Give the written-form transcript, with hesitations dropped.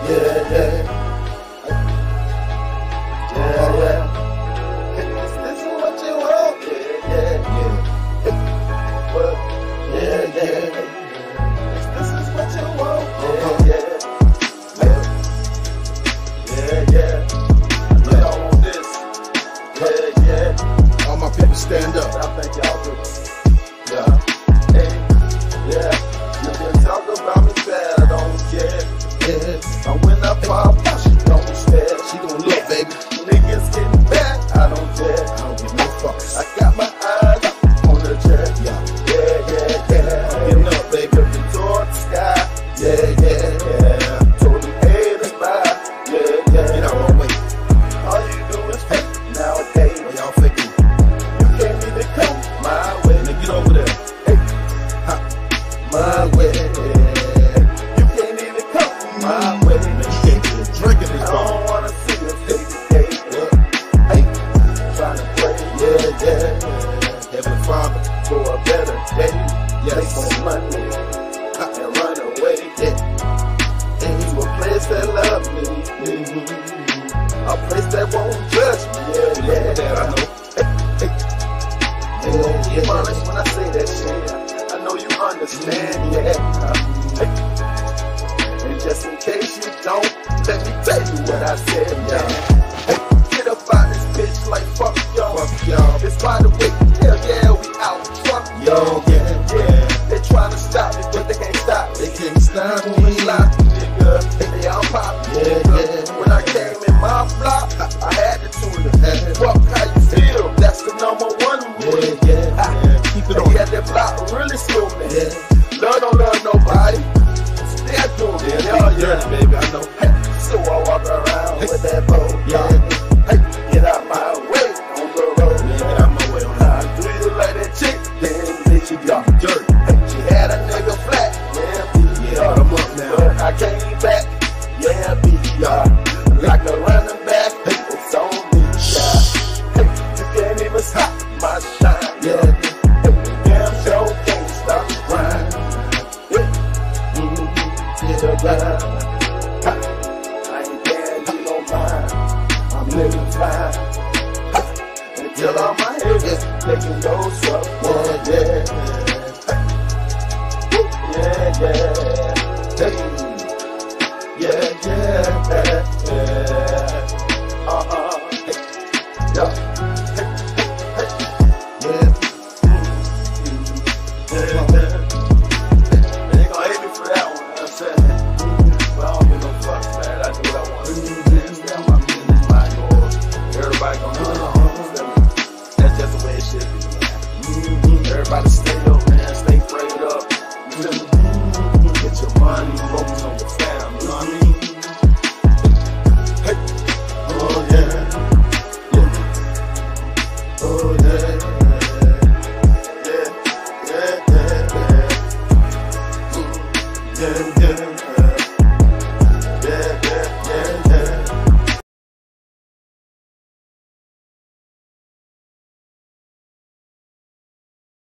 Yeah, yeah. Yeah, yeah. Is this what you want? Yeah, yeah, yeah. Well, yeah, yeah. This is what you want? Yeah, yeah. Yeah, yeah. Y'all want this? Yeah, yeah. All my people stand up. I think y'all do. Yeah. Hey, yeah. You can talk about me bad, I don't care. Yeah. And when I pop, she don't stare. She gon' look, baby. Niggas getting back, I don't care. I don't give no fucks. I got my eyes on the chair. Yeah. Yeah, yeah, yeah. Getting up, baby. Looking toward the sky. Yeah, yeah, yeah. Told them haters bye. Yeah, yeah. Get out my way. All you do is fake nowadays. What y'all faking? You can't even come my way. Now get over there. Hey, ha, my way. You can't even come my way. Man, you can't get a drink in this I bar. don't wanna see you take the day. Hey, trying to pray. Yeah, yeah. Heavenly Father. For a better day. Yes. Take some money and run away. Yeah. To a place that love me. A place that won't judge me. Yeah, yeah. That I know. You gon' be honest when I say that shit. I know you understand, yeah. And just in case you don't, let me tell you what I said, yeah. Get up out this bitch like fuck y'all. Fuck y'all. It's by the way, hell yeah, we out. Fuck y'all, yeah, yeah. They tryna stop me, but they can't stop me. They can't stop When we me. lock me, nigga, they all pop me, Yeah, nigga. yeah. When I came in my block, I had to tune it. Fuck how you feel, that's the number one rule. Yeah, yeah, yeah. Keep it on. Yeah, that block really slow me. Yeah. Love don't love nobody. Still doing it, Yeah, yeah. baby, I know. Hey, so I walk around with that bow. Yeah. Hey, get out my way on the road. Yeah, get out my way on that. Do you like that chick? Then bitch, you got Dirt. hey, she had a nigga flat. Yeah, Yeah, I'm up now. but I came back. Yeah, BR. Like a running back. Hey, it's on me. Yeah. Hey, you can't even stop my shine. Yeah. Hey, damn show can't stop the grind. Yeah. Get the grind. Ha. I ain't there, you don't mind. I'm living fine. Ha. Until all my haters making those up. Yeah, yeah. Yeah, yeah. Hey. Yeah, yeah, yeah. Uh-huh. Hey. Yeah. Hey, hey, hey. Yeah. They ain't gonna hate me for that one, I'm saying. But I don't give no fucks, man. I do what I want to do. Damn, my business, my yours. Everybody gonna know. That's just the way it should be, man. Everybody